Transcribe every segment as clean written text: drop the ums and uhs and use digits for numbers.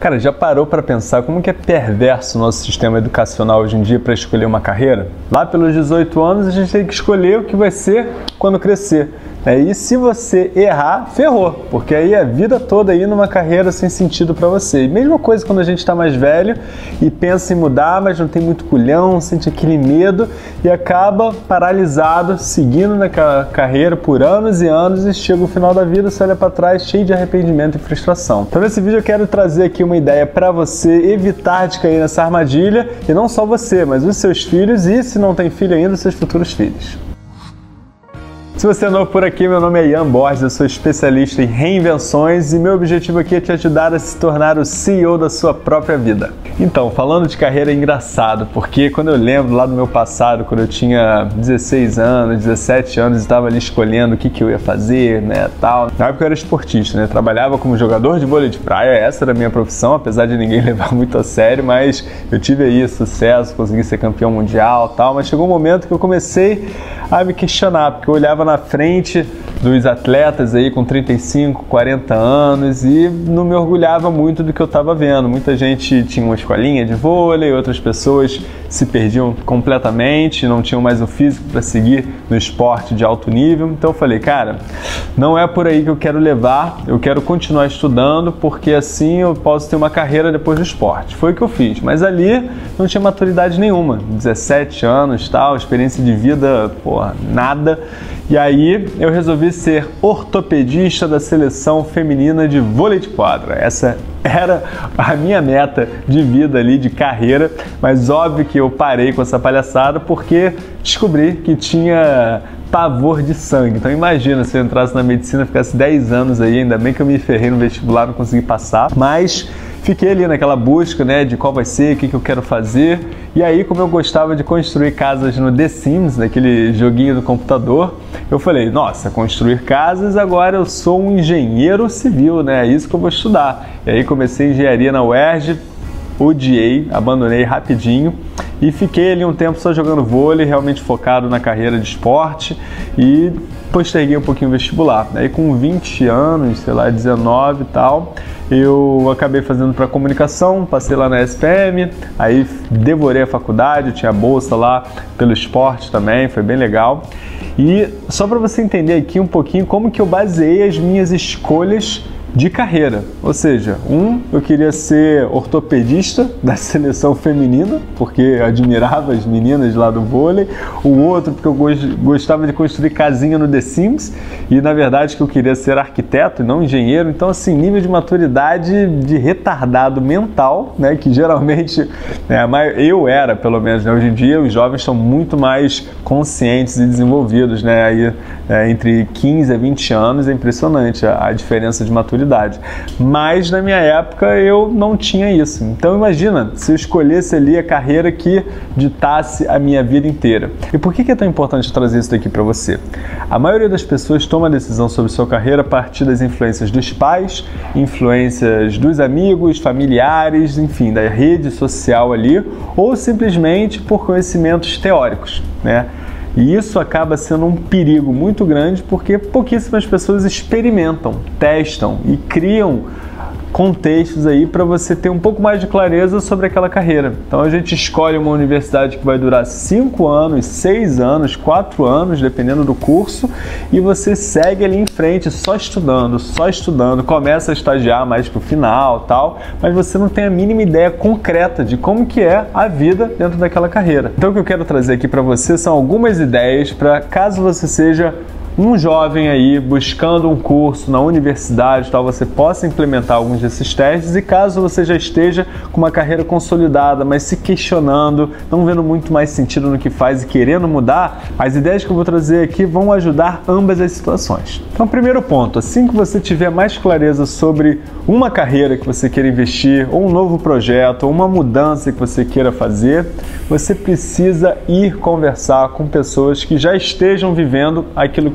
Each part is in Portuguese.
Cara, já parou para pensar como que é perverso o nosso sistema educacional hoje em dia para escolher uma carreira? Lá pelos 18 anos a gente tem que escolher o que vai ser quando crescer. E se você errar, ferrou, porque aí é a vida toda aí numa carreira sem sentido para você. E mesma coisa quando a gente está mais velho e pensa em mudar, mas não tem muito culhão, sente aquele medo e acaba paralisado, seguindo naquela carreira por anos e anos e chega o final da vida, você olha para trás cheio de arrependimento e frustração. Então nesse vídeo eu quero trazer aqui uma ideia para você evitar de cair nessa armadilha, e não só você, mas os seus filhos e, se não tem filho ainda, os seus futuros filhos. Se você é novo por aqui, meu nome é Ian Borges, eu sou especialista em reinvenções e meu objetivo aqui é te ajudar a se tornar o CEO da sua própria vida. Então, falando de carreira é engraçado, porque quando eu lembro lá do meu passado, quando eu tinha 16 anos, 17 anos e estava ali escolhendo o que eu ia fazer, tal. Na época eu era esportista, trabalhava como jogador de vôlei de praia, essa era a minha profissão, apesar de ninguém levar muito a sério, mas eu tive aí sucesso, consegui ser campeão mundial, tal, mas chegou um momento que eu comecei a me questionar, porque eu olhava na frente dos atletas aí com 35, 40 anos e não me orgulhava muito do que eu estava vendo. Muita gente tinha uma escolinha de vôlei, outras pessoas se perdiam completamente, não tinham mais o físico para seguir no esporte de alto nível. Então eu falei, cara, não é por aí que eu quero levar, eu quero continuar estudando, porque assim eu posso ter uma carreira depois do esporte. Foi o que eu fiz, mas ali não tinha maturidade nenhuma, 17 anos, tal, experiência de vida, nada. E aí eu resolvi ser ortopedista da seleção feminina de vôlei de quadra. Essa era a minha meta de vida ali, de carreira, mas óbvio que eu parei com essa palhaçada porque descobri que tinha pavor de sangue. Então imagina se eu entrasse na medicina, ficasse 10 anos aí, ainda bem que eu me ferrei no vestibular, não consegui passar, mas fiquei ali naquela busca, de qual vai ser, o que eu quero fazer. E aí, como eu gostava de construir casas no The Sims, naquele joguinho do computador, eu falei, nossa, construir casas, agora eu sou um engenheiro civil, é isso que eu vou estudar. E aí comecei engenharia na UERJ, odiei, abandonei rapidinho e fiquei ali um tempo só jogando vôlei, realmente focado na carreira de esporte e posterguei um pouquinho o vestibular. Aí com 20 anos, 19 e tal, eu acabei fazendo para comunicação, passei lá na SPM, aí devorei a faculdade, eu tinha bolsa lá pelo esporte também, foi bem legal. E só para você entender aqui um pouquinho como que eu baseei as minhas escolhas de carreira, ou seja, eu queria ser ortopedista da seleção feminina, porque eu admirava as meninas lá do vôlei, o outro porque eu gostava de construir casinha no The Sims, e na verdade que eu queria ser arquiteto e não engenheiro. Então assim, nível de maturidade de retardado mental, que geralmente eu era, pelo menos, hoje em dia os jovens estão muito mais conscientes e desenvolvidos, aí entre 15 a 20 anos é impressionante a diferença de maturidade. Mas na minha época eu não tinha isso. Então imagina se eu escolhesse ali a carreira que ditasse a minha vida inteira. E por que é tão importante trazer isso daqui para você? A maioria das pessoas toma a decisão sobre sua carreira a partir das influências dos pais, influências dos amigos, familiares, enfim, da rede social ali, ou simplesmente por conhecimentos teóricos, E isso acaba sendo um perigo muito grande porque pouquíssimas pessoas experimentam, testam e criam contextos aí para você ter um pouco mais de clareza sobre aquela carreira. Então a gente escolhe uma universidade que vai durar 5 anos, 6 anos, 4 anos, dependendo do curso, e você segue ali em frente só estudando, começa a estagiar mais pro final, tal, mas você não tem a mínima ideia concreta de como que é a vida dentro daquela carreira. Então o que eu quero trazer aqui para você são algumas ideias para caso você seja um jovem aí buscando um curso na universidade, tal, você possa implementar alguns desses testes, e caso você já esteja com uma carreira consolidada, mas se questionando, não vendo muito mais sentido no que faz e querendo mudar, as ideias que eu vou trazer aqui vão ajudar ambas as situações. Então, primeiro ponto, assim que você tiver mais clareza sobre uma carreira que você queira investir, ou um novo projeto, ou uma mudança que você queira fazer, você precisa ir conversar com pessoas que já estejam vivendo aquilo que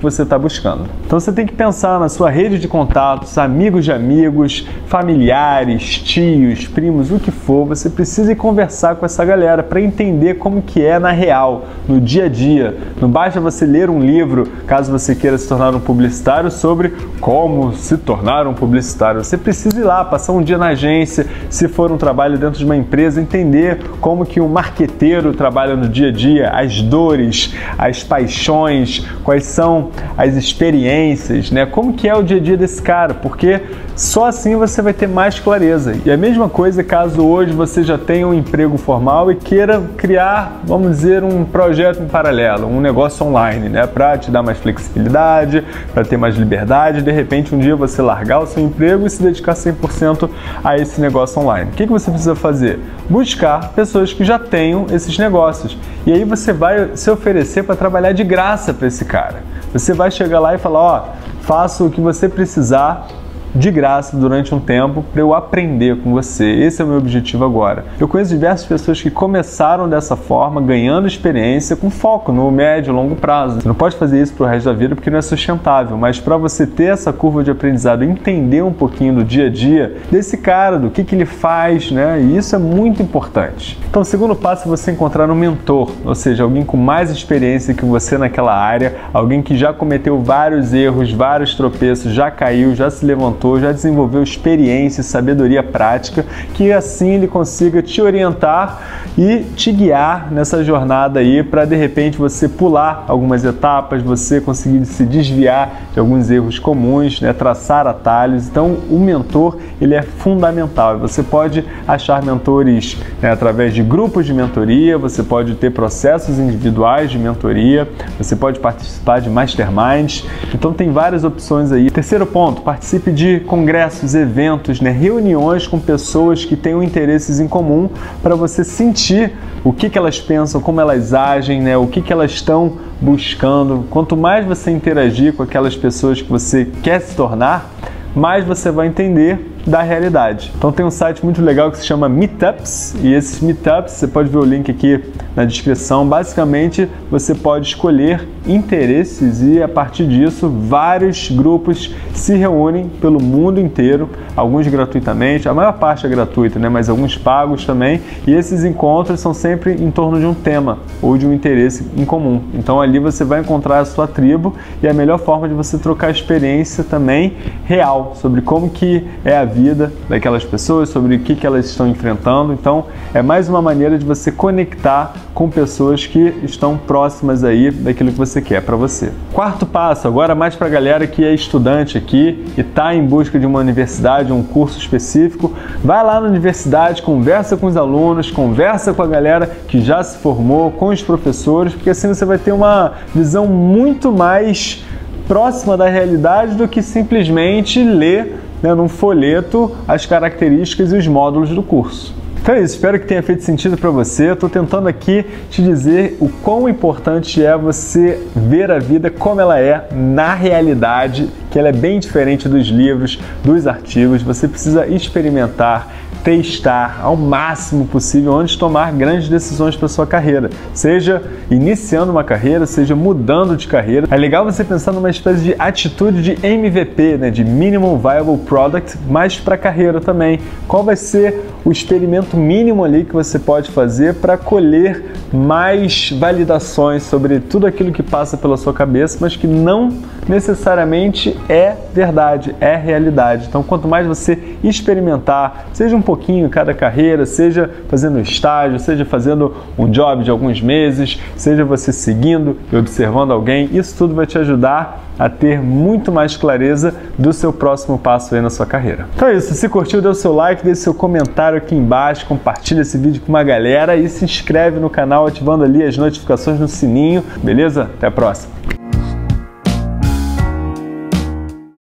você está buscando. Então você tem que pensar na sua rede de contatos, amigos de amigos, familiares, tios, primos, o que for. Você precisa ir conversar com essa galera para entender como que é na real, no dia a dia. Não basta você ler um livro, caso você queira se tornar um publicitário, sobre como se tornar um publicitário. Você precisa ir lá, passar um dia na agência, se for um trabalho dentro de uma empresa, entender como que um marqueteiro trabalha no dia a dia, as dores, as paixões, quais são as experiências, né? Como que é o dia a dia desse cara, porque só assim você vai ter mais clareza. E a mesma coisa caso hoje você já tenha um emprego formal e queira criar, vamos dizer, um projeto em paralelo, um negócio online, né? Para te dar mais flexibilidade, para ter mais liberdade, de repente um dia você largar o seu emprego e se dedicar 100% a esse negócio online. O que você precisa fazer? Buscar pessoas que já tenham esses negócios. E aí você vai se oferecer para trabalhar de graça para esse cara. Você vai chegar lá e falar, ó, faço o que você precisar de graça durante um tempo para eu aprender com você. Esse é o meu objetivo agora. Eu conheço diversas pessoas que começaram dessa forma, ganhando experiência com foco no médio e longo prazo. Você não pode fazer isso pro resto da vida porque não é sustentável, mas para você ter essa curva de aprendizado, entender um pouquinho do dia a dia desse cara, do que ele faz, né? E isso é muito importante. Então, o segundo passo é você encontrar um mentor, ou seja, alguém com mais experiência que você naquela área, alguém que já cometeu vários erros, vários tropeços, já caiu, já se levantou, já desenvolveu experiência e sabedoria prática, que assim ele consiga te orientar e te guiar nessa jornada aí para de repente você pular algumas etapas, você conseguir se desviar de alguns erros comuns, né? Traçar atalhos. Então o mentor ele é fundamental. Você pode achar mentores, né, através de grupos de mentoria, você pode ter processos individuais de mentoria, você pode participar de masterminds. Então tem várias opções aí. Terceiro ponto, participe de congressos, eventos, né, reuniões com pessoas que tenham interesses em comum para você sentir o que elas pensam, como elas agem, né, o que elas estão buscando. Quanto mais você interagir com aquelas pessoas que você quer se tornar, mais você vai entender da realidade. Então tem um site muito legal que se chama Meetups, e esses Meetups, você pode ver o link aqui na descrição, basicamente você pode escolher interesses e a partir disso vários grupos se reúnem pelo mundo inteiro, alguns gratuitamente, a maior parte é gratuita, né? Mas alguns pagos também, e esses encontros são sempre em torno de um tema ou de um interesse em comum. Então ali você vai encontrar a sua tribo e a melhor forma de você trocar experiência também real sobre como que é a vida daquelas pessoas, sobre o que elas estão enfrentando. Então é mais uma maneira de você conectar com pessoas que estão próximas aí daquilo que você quer para você. Quarto passo, agora mais para a galera que é estudante aqui e está em busca de uma universidade, um curso específico, vai lá na universidade, conversa com os alunos, conversa com a galera que já se formou, com os professores, porque assim você vai ter uma visão muito mais próxima da realidade do que simplesmente ler, né, num folheto as características e os módulos do curso. Então é isso, espero que tenha feito sentido para você. Eu estou tentando aqui te dizer o quão importante é você ver a vida como ela é na realidade, que ela é bem diferente dos livros, dos artigos. Você precisa experimentar, testar ao máximo possível antes de tomar grandes decisões para sua carreira, seja iniciando uma carreira, seja mudando de carreira. É legal você pensar numa espécie de atitude de MVP, né, de Minimum Viable Product, mas para a carreira também. Qual vai ser o experimento mínimo ali que você pode fazer para colher mais validações sobre tudo aquilo que passa pela sua cabeça, mas que não necessariamente é verdade, é realidade. Então, quanto mais você experimentar, seja um pouquinho em cada carreira, seja fazendo estágio, seja fazendo um job de alguns meses, seja você seguindo e observando alguém, isso tudo vai te ajudar a ter muito mais clareza do seu próximo passo aí na sua carreira. Então é isso, se curtiu, dê o seu like, deixe seu comentário aqui embaixo, compartilha esse vídeo com uma galera e se inscreve no canal ativando ali as notificações no sininho, beleza? Até a próxima!